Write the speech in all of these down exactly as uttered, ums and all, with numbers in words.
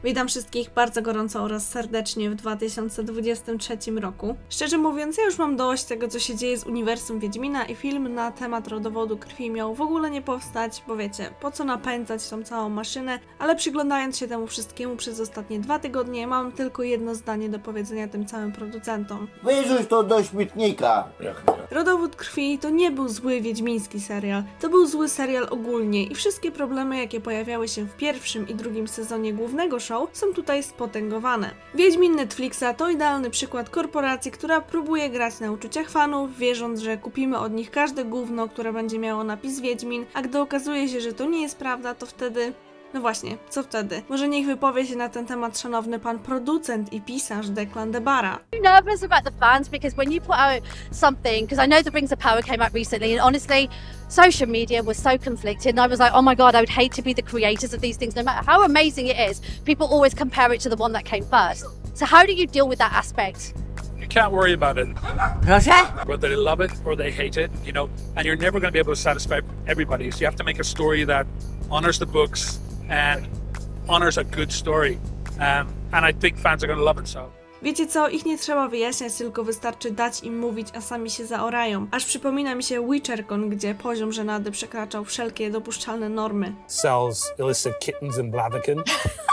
Witam wszystkich bardzo gorąco oraz serdecznie w dwa tysiące dwudziestym trzecim roku. Szczerze mówiąc, ja już mam dość tego, co się dzieje z uniwersum Wiedźmina i film na temat rodowodu krwi miał w ogóle nie powstać, bo wiecie, po co napędzać tą całą maszynę, ale przyglądając się temu wszystkiemu przez ostatnie dwa tygodnie, mam tylko jedno zdanie do powiedzenia tym całym producentom. Wyrzuć to do śmietnika! Rodowód krwi to nie był zły wiedźmiński serial, to był zły serial ogólnie i wszystkie problemy, jakie pojawiały się w pierwszym i drugim sezonie głównego show, są tutaj spotęgowane. Wiedźmin Netflixa to idealny przykład korporacji, która próbuje grać na uczuciach fanów, wierząc, że kupimy od nich każde gówno, które będzie miało napis Wiedźmin, a gdy okazuje się, że to nie jest prawda, to wtedy... No właśnie, co wtedy? Może niech wypowie się na ten temat szanowny pan producent i pisarz Declan Debara. I'm nervous about the fans because when you put out something, because I know The Rings of Power came out recently, and honestly, social media was so conflicted, and I was like, oh my god, I would hate to be the creators of these things, no matter how amazing it is. People always compare it to the one that came first. So how do you deal with that aspect? You can't worry about it. Proszę? Whether they love it or they hate it, you know, and you're never going to be able to satisfy everybody. So you have to make a story that honors the books and honors a good story. Um, and I think fans are going to love it, so. Wiecie co, ich nie trzeba wyjaśniać, tylko wystarczy dać im mówić, a sami się zaorają. Aż przypomina mi się WitcherCon, gdzie poziom żenady przekraczał wszelkie dopuszczalne normy. Sells illicit kittens in Blaviken.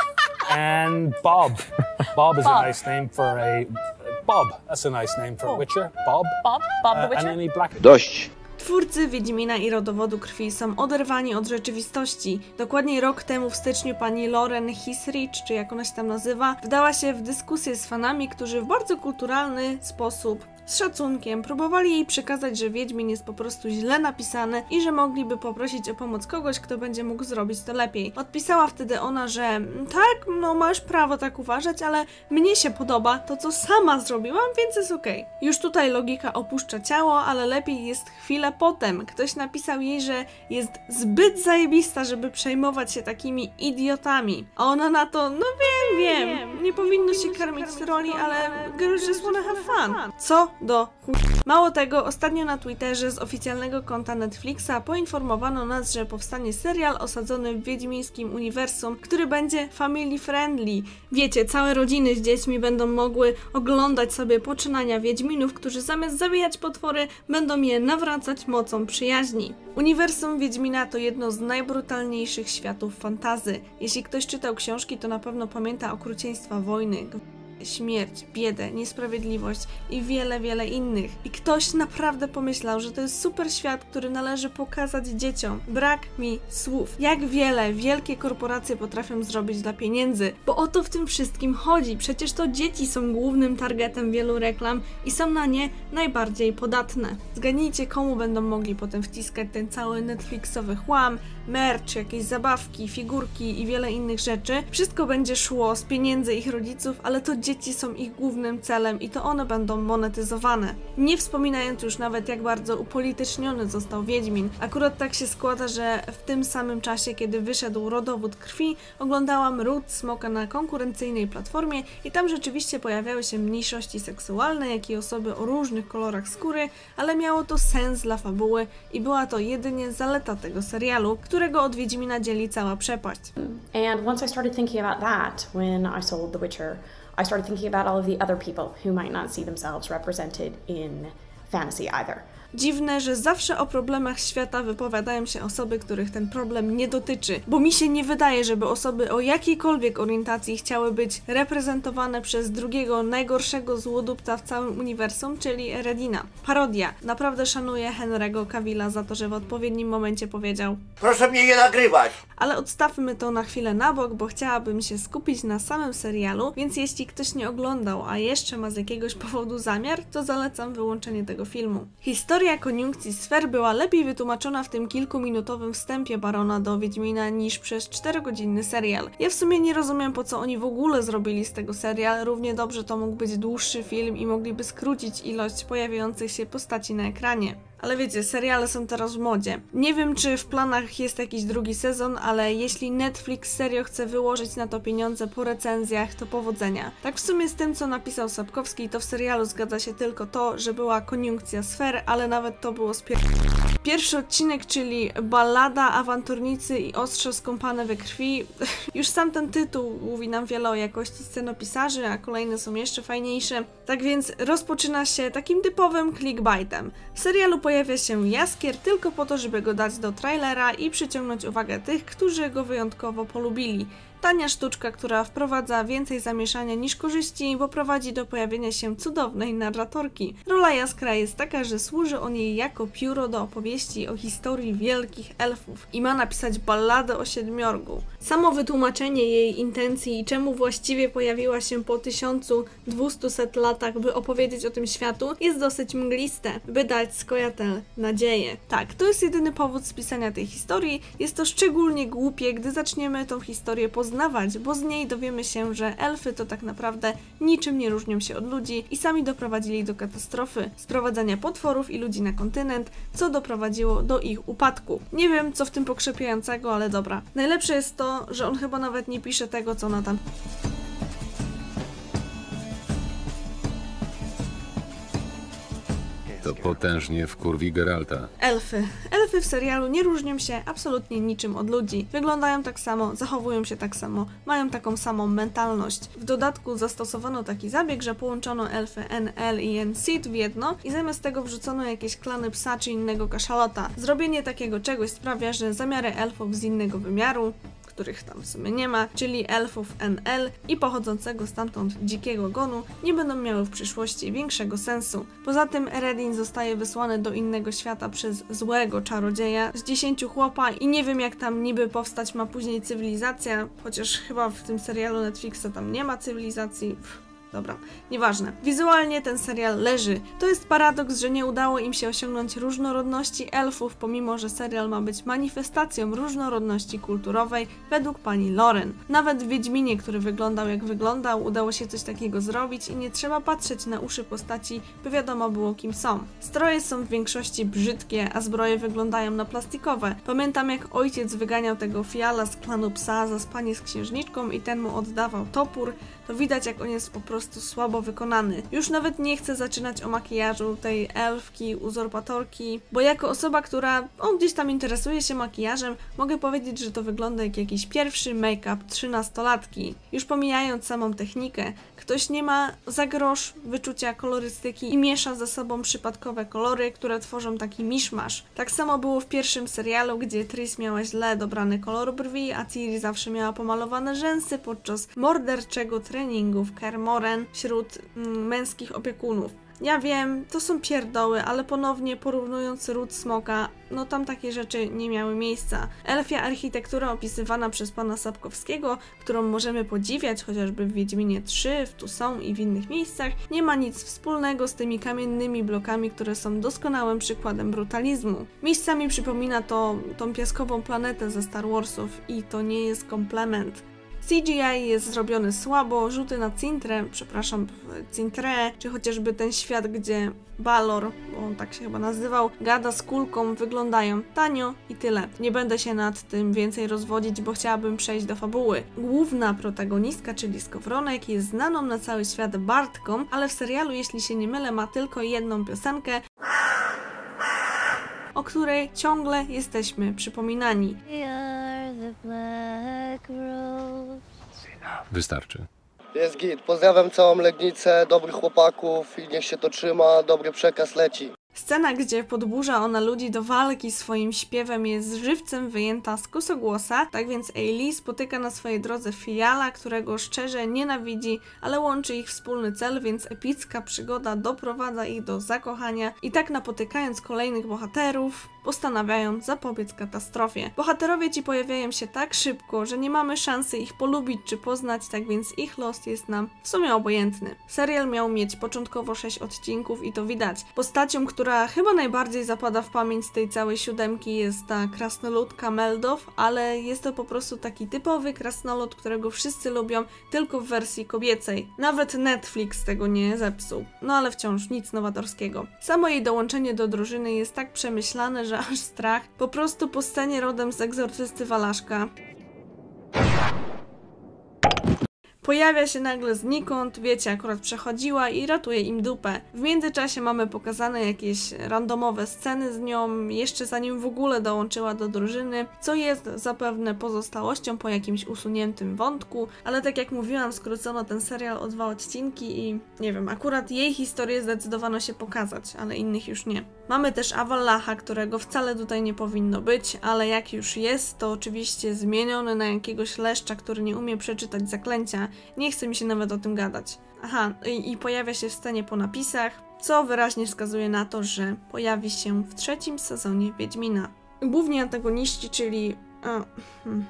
And Bob. Bob is Bob. a nice name for a... Bob, that's a nice name for a Witcher. Bob. Bob? Bob the Uh, Witcher? and any black... Dość! Twórcy Wiedźmina i rodowodu krwi są oderwani od rzeczywistości. Dokładnie rok temu w styczniu pani Lauren Hisrich, czy jak ona się tam nazywa, wdała się w dyskusję z fanami, którzy w bardzo kulturalny sposób, z szacunkiem, próbowali jej przekazać, że Wiedźmin jest po prostu źle napisany i że mogliby poprosić o pomoc kogoś, kto będzie mógł zrobić to lepiej. Odpisała wtedy ona, że tak, no masz prawo tak uważać, ale mnie się podoba to, co sama zrobiłam, więc jest okej. Okay. Już tutaj logika opuszcza ciało, ale lepiej jest chwilę potem. Ktoś napisał jej, że jest zbyt zajebista, żeby przejmować się takimi idiotami. A ona na to, no wiem, wiem, nie powinno się karmić z roli, ale girls just wanna have fun. Co do chuj. Mało tego, ostatnio na Twitterze z oficjalnego konta Netflixa poinformowano nas, że powstanie serial osadzony w wiedźmińskim uniwersum, który będzie family friendly. Wiecie, całe rodziny z dziećmi będą mogły oglądać sobie poczynania wiedźminów, którzy zamiast zabijać potwory, będą je nawracać mocą przyjaźni. Uniwersum Wiedźmina to jedno z najbrutalniejszych światów fantazy. Jeśli ktoś czytał książki, to na pewno pamięta okrucieństwa wojny, śmierć, biedę, niesprawiedliwość i wiele, wiele innych. I ktoś naprawdę pomyślał, że to jest super świat, który należy pokazać dzieciom. Brak mi słów. Jak wiele wielkie korporacje potrafią zrobić dla pieniędzy, bo o to w tym wszystkim chodzi. Przecież to dzieci są głównym targetem wielu reklam i są na nie najbardziej podatne. Zgadnijcie, komu będą mogli potem wciskać ten cały Netflixowy chłam, merch, jakieś zabawki, figurki i wiele innych rzeczy. Wszystko będzie szło z pieniędzy ich rodziców, ale to dzieci są ich głównym celem i to one będą monetyzowane. Nie wspominając już nawet, jak bardzo upolityczniony został Wiedźmin. Akurat tak się składa, że w tym samym czasie, kiedy wyszedł Rodowód krwi, oglądałam Ród Smoka na konkurencyjnej platformie i tam rzeczywiście pojawiały się mniejszości seksualne, jak i osoby o różnych kolorach skóry, ale miało to sens dla fabuły i była to jedynie zaleta tego serialu, którego od Wiedźmina dzieli cała przepaść. And once I started thinking about that, when I sold The Witcher, I started thinking about all of the other people who might not see themselves represented in fantasy either. Dziwne, że zawsze o problemach świata wypowiadają się osoby, których ten problem nie dotyczy, bo mi się nie wydaje, żeby osoby o jakiejkolwiek orientacji chciały być reprezentowane przez drugiego najgorszego złodupca w całym uniwersum, czyli Redina. Parodia. Naprawdę szanuję Henry'ego Cavilla za to, że w odpowiednim momencie powiedział: Proszę mnie nie nagrywać! Ale odstawmy to na chwilę na bok, bo chciałabym się skupić na samym serialu, więc jeśli ktoś nie oglądał, a jeszcze ma z jakiegoś powodu zamiar, to zalecam wyłączenie tego filmu. Historia koniunkcji sfer była lepiej wytłumaczona w tym kilkuminutowym wstępie Barona do Wiedźmina niż przez czterogodzinny serial. Ja w sumie nie rozumiem, po co oni w ogóle zrobili z tego serial, równie dobrze to mógł być dłuższy film i mogliby skrócić ilość pojawiających się postaci na ekranie. Ale wiecie, seriale są teraz w modzie. Nie wiem, czy w planach jest jakiś drugi sezon, ale jeśli Netflix serio chce wyłożyć na to pieniądze po recenzjach, to powodzenia. Tak w sumie z tym, co napisał Sapkowski, to w serialu zgadza się tylko to, że była koniunkcja sfer, ale nawet to było spier... Pierwszy odcinek, czyli Ballada awanturnicy i ostrze skąpane we krwi. Już sam ten tytuł mówi nam wiele o jakości scenopisarzy, a kolejne są jeszcze fajniejsze. Tak więc rozpoczyna się takim typowym clickbaitem. W serialu pojawia się Jaskier tylko po to, żeby go dać do trailera i przyciągnąć uwagę tych, którzy go wyjątkowo polubili. Tania sztuczka, która wprowadza więcej zamieszania niż korzyści, bo prowadzi do pojawienia się cudownej narratorki. Rola Jaskra jest taka, że służy on jej jako pióro do opowieści o historii wielkich elfów i ma napisać balladę o Siedmiorgu. Samo wytłumaczenie jej intencji i czemu właściwie pojawiła się po tysiącu dwustuset latach, by opowiedzieć o tym światu, jest dosyć mgliste, by dać Skojatel nadzieję. Tak, to jest jedyny powód spisania tej historii. Jest to szczególnie głupie, gdy zaczniemy tą historię poznawać, bo z niej dowiemy się, że elfy to tak naprawdę niczym nie różnią się od ludzi i sami doprowadzili do katastrofy, sprowadzania potworów i ludzi na kontynent, co doprowadziło do ich upadku. Nie wiem, co w tym pokrzepiającego, ale dobra. Najlepsze jest to, że on chyba nawet nie pisze tego, co ona tam... To potężnie wkurwi Geralta. Elfy. Elfy w serialu nie różnią się absolutnie niczym od ludzi. Wyglądają tak samo, zachowują się tak samo, mają taką samą mentalność. W dodatku zastosowano taki zabieg, że połączono elfy N L i N C w jedno i zamiast tego wrzucono jakieś klany psa czy innego kaszalota. Zrobienie takiego czegoś sprawia, że zamiary elfów z innego wymiaru, których tam w sumie nie ma, czyli elfów N L i pochodzącego stamtąd dzikiego gonu, nie będą miały w przyszłości większego sensu. Poza tym Eredin zostaje wysłany do innego świata przez złego czarodzieja z dziesięciu chłopa i nie wiem, jak tam niby powstać ma później cywilizacja, chociaż chyba w tym serialu Netflixa tam nie ma cywilizacji. Pff. Dobra, nieważne. Wizualnie ten serial leży. To jest paradoks, że nie udało im się osiągnąć różnorodności elfów, pomimo że serial ma być manifestacją różnorodności kulturowej według pani Loren. Nawet w Wiedźminie, który wyglądał jak wyglądał, udało się coś takiego zrobić i nie trzeba patrzeć na uszy postaci, by wiadomo było, kim są. Stroje są w większości brzydkie, a zbroje wyglądają na plastikowe. Pamiętam, jak ojciec wyganiał tego fiala z klanu psa za spanie z księżniczką i ten mu oddawał topór, to widać, jak on jest po prostu słabo wykonany. Już nawet nie chcę zaczynać o makijażu tej elfki, uzurpatorki, bo jako osoba, która o, gdzieś tam interesuje się makijażem, mogę powiedzieć, że to wygląda jak jakiś pierwszy make-up trzynastolatki. Już pomijając samą technikę, ktoś nie ma za grosz wyczucia kolorystyki i miesza ze sobą przypadkowe kolory, które tworzą taki miszmasz. Tak samo było w pierwszym serialu, gdzie Triss miała źle dobrany kolor brwi, a Ciri zawsze miała pomalowane rzęsy podczas morderczego treningu w Kaer Morhen wśród mm, męskich opiekunów. Ja wiem, to są pierdoły, ale ponownie porównując Ród Smoka, no tam takie rzeczy nie miały miejsca. Elfia architektura opisywana przez pana Sapkowskiego, którą możemy podziwiać chociażby w Wiedźminie trzy, w Tu Są i w innych miejscach, nie ma nic wspólnego z tymi kamiennymi blokami, które są doskonałym przykładem brutalizmu. Miejscami przypomina to tą piaskową planetę ze Star Warsów i to nie jest komplement. C G I jest zrobiony słabo, rzuty na Cintrę, przepraszam, Cintrę, czy chociażby ten świat, gdzie Balor, bo on tak się chyba nazywał, gada z kulką, wyglądają tanio i tyle. Nie będę się nad tym więcej rozwodzić, bo chciałabym przejść do fabuły. Główna protagonistka, czyli Skowronek, jest znaną na cały świat bardką, ale w serialu, jeśli się nie mylę, ma tylko jedną piosenkę, o której ciągle jesteśmy przypominani. Wystarczy. Jest git. Pozdrawiam całą Legnicę, dobrych chłopaków i niech się to trzyma, dobry przekaz leci. Scena, gdzie podburza ona ludzi do walki swoim śpiewem, jest żywcem wyjęta z Kosogłosa, tak więc Ailey spotyka na swojej drodze Filiala, którego szczerze nienawidzi, ale łączy ich wspólny cel, więc epicka przygoda doprowadza ich do zakochania i tak napotykając kolejnych bohaterów, postanawiają zapobiec katastrofie. Bohaterowie ci pojawiają się tak szybko, że nie mamy szansy ich polubić czy poznać, tak więc ich los jest nam w sumie obojętny. Serial miał mieć początkowo sześć odcinków i to widać. Postacią, która chyba najbardziej zapada w pamięć z tej całej siódemki, jest ta krasnoludka Meldow, ale jest to po prostu taki typowy krasnolud, którego wszyscy lubią, tylko w wersji kobiecej. Nawet Netflix tego nie zepsuł. No ale wciąż nic nowatorskiego. Samo jej dołączenie do drużyny jest tak przemyślane, że aż strach. Po prostu po scenie rodem z Egzorcysty Walaszka pojawia się nagle znikąd, wiecie, akurat przechodziła i ratuje im dupę. W międzyczasie mamy pokazane jakieś randomowe sceny z nią, jeszcze zanim w ogóle dołączyła do drużyny, co jest zapewne pozostałością po jakimś usuniętym wątku, ale tak jak mówiłam, skrócono ten serial o dwa odcinki i nie wiem, akurat jej historię zdecydowano się pokazać, ale innych już nie. Mamy też Avallacha, którego wcale tutaj nie powinno być, ale jak już jest, to oczywiście zmieniony na jakiegoś leszcza, który nie umie przeczytać zaklęcia. Nie chce mi się nawet o tym gadać. Aha, i, i pojawia się w scenie po napisach, co wyraźnie wskazuje na to, że pojawi się w trzecim sezonie Wiedźmina. Główni antagoniści, czyli... O, hmm.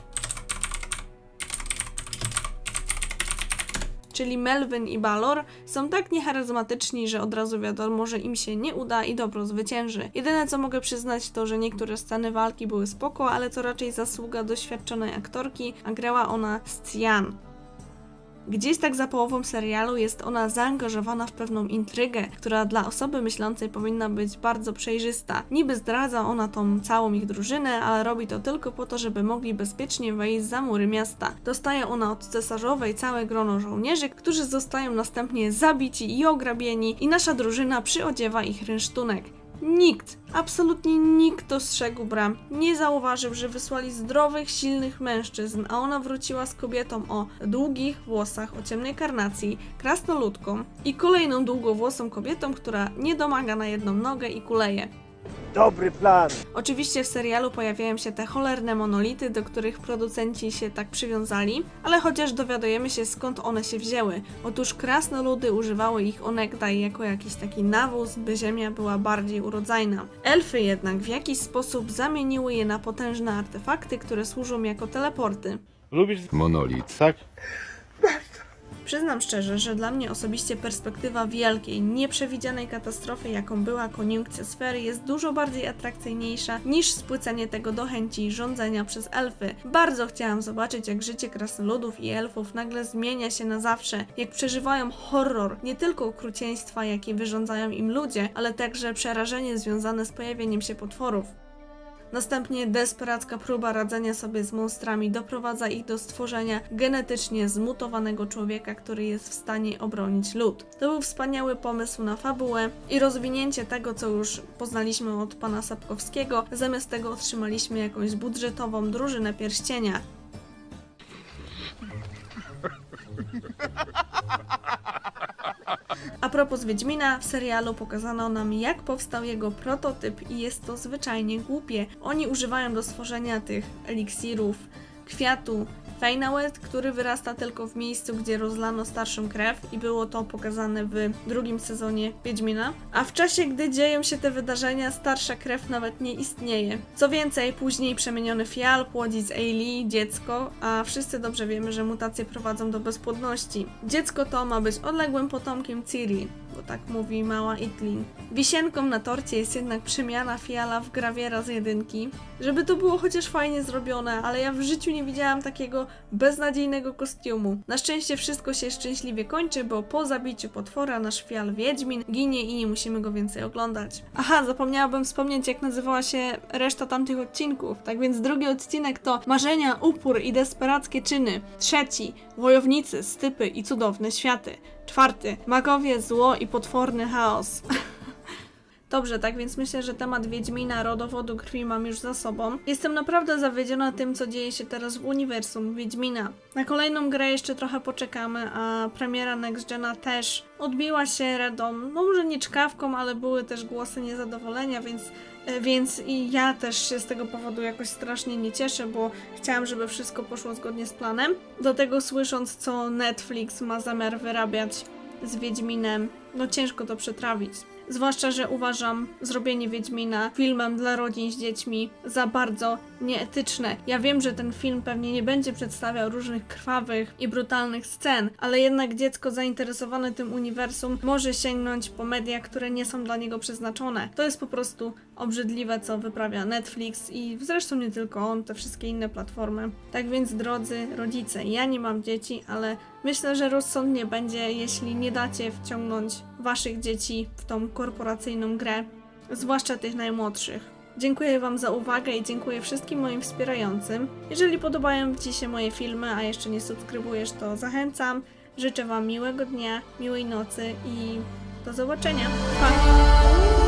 czyli Melvin i Balor, są tak niecharyzmatyczni, że od razu wiadomo, że im się nie uda i dobro zwycięży. Jedyne co mogę przyznać to, że niektóre sceny walki były spoko, ale to raczej zasługa doświadczonej aktorki, a grała ona z Cian. Gdzieś tak za połową serialu jest ona zaangażowana w pewną intrygę, która dla osoby myślącej powinna być bardzo przejrzysta. Niby zdradza ona tą całą ich drużynę, ale robi to tylko po to, żeby mogli bezpiecznie wejść za mury miasta. Dostaje ona od cesarzowej całe grono żołnierzy, którzy zostają następnie zabici i ograbieni i nasza drużyna przyodziewa ich rynsztunek. Nikt, absolutnie nikt dostrzegł bram, nie zauważył, że wysłali zdrowych, silnych mężczyzn, a ona wróciła z kobietą o długich włosach, o ciemnej karnacji, krasnoludką i kolejną długowłosą kobietą, która nie domaga na jedną nogę i kuleje. Dobry plan! Oczywiście w serialu pojawiają się te cholerne monolity, do których producenci się tak przywiązali, ale chociaż dowiadujemy się skąd one się wzięły. Otóż krasnoludy używały ich onegdaj jako jakiś taki nawóz, by ziemia była bardziej urodzajna. Elfy jednak w jakiś sposób zamieniły je na potężne artefakty, które służą jako teleporty. Lubisz Monolit. tak? Przyznam szczerze, że dla mnie osobiście perspektywa wielkiej, nieprzewidzianej katastrofy, jaką była koniunkcja sfery, jest dużo bardziej atrakcyjniejsza niż spłycenie tego do chęci rządzenia przez elfy. Bardzo chciałam zobaczyć, jak życie krasnoludów i elfów nagle zmienia się na zawsze, jak przeżywają horror, nie tylko okrucieństwa, jakie wyrządzają im ludzie, ale także przerażenie związane z pojawieniem się potworów. Następnie desperacka próba radzenia sobie z monstrami doprowadza ich do stworzenia genetycznie zmutowanego człowieka, który jest w stanie obronić lud. To był wspaniały pomysł na fabułę i rozwinięcie tego, co już poznaliśmy od pana Sapkowskiego. Zamiast tego otrzymaliśmy jakąś budżetową drużynę pierścienia. A propos Wiedźmina, w serialu pokazano nam, jak powstał jego prototyp i jest to zwyczajnie głupie. Oni używają do stworzenia tych eliksirów, kwiatu Feynawet, który wyrasta tylko w miejscu, gdzie rozlano starszą krew i było to pokazane w drugim sezonie Wiedźmina. A w czasie, gdy dzieją się te wydarzenia, starsza krew nawet nie istnieje. Co więcej, później przemieniony Fial płodzi z Ailey dziecko, a wszyscy dobrze wiemy, że mutacje prowadzą do bezpłodności. Dziecko to ma być odległym potomkiem Ciri, bo tak mówi mała Itling. Wisienką na torcie jest jednak przemiana Fiala w grawiera z jedynki. Żeby to było chociaż fajnie zrobione, ale ja w życiu nie widziałam takiego beznadziejnego kostiumu. Na szczęście wszystko się szczęśliwie kończy, bo po zabiciu potwora nasz Fial Wiedźmin ginie i nie musimy go więcej oglądać. Aha, zapomniałabym wspomnieć, jak nazywała się reszta tamtych odcinków. Tak więc drugi odcinek to Marzenia, upór i desperackie czyny. Trzeci, Wojownicy, stypy i cudowne światy. Czwarty, magowie, zło i potworny chaos. Dobrze, tak więc myślę, że temat Wiedźmina, rodowodu krwi mam już za sobą. Jestem naprawdę zawiedziona tym, co dzieje się teraz w uniwersum Wiedźmina. Na kolejną grę jeszcze trochę poczekamy, a premiera Next Gena też odbiła się redą, no może nie czkawką, ale były też głosy niezadowolenia, więc, więc i ja też się z tego powodu jakoś strasznie nie cieszę, bo chciałam, żeby wszystko poszło zgodnie z planem. Do tego słysząc, co Netflix ma zamiar wyrabiać z Wiedźminem, no ciężko to przetrawić. Zwłaszcza, że uważam zrobienie Wiedźmina filmem dla rodzin z dziećmi za bardzo nieetyczne. Ja wiem, że ten film pewnie nie będzie przedstawiał różnych krwawych i brutalnych scen, ale jednak dziecko zainteresowane tym uniwersum może sięgnąć po media, które nie są dla niego przeznaczone. To jest po prostu obrzydliwe, co wyprawia Netflix i zresztą nie tylko on, te wszystkie inne platformy. Tak więc, drodzy rodzice, ja nie mam dzieci, ale myślę, że rozsądnie będzie, jeśli nie dacie wciągnąć waszych dzieci w tą korporacyjną grę, zwłaszcza tych najmłodszych. Dziękuję Wam za uwagę i dziękuję wszystkim moim wspierającym. Jeżeli podobają Ci się moje filmy, a jeszcze nie subskrybujesz, to zachęcam. Życzę Wam miłego dnia, miłej nocy i do zobaczenia. Pa!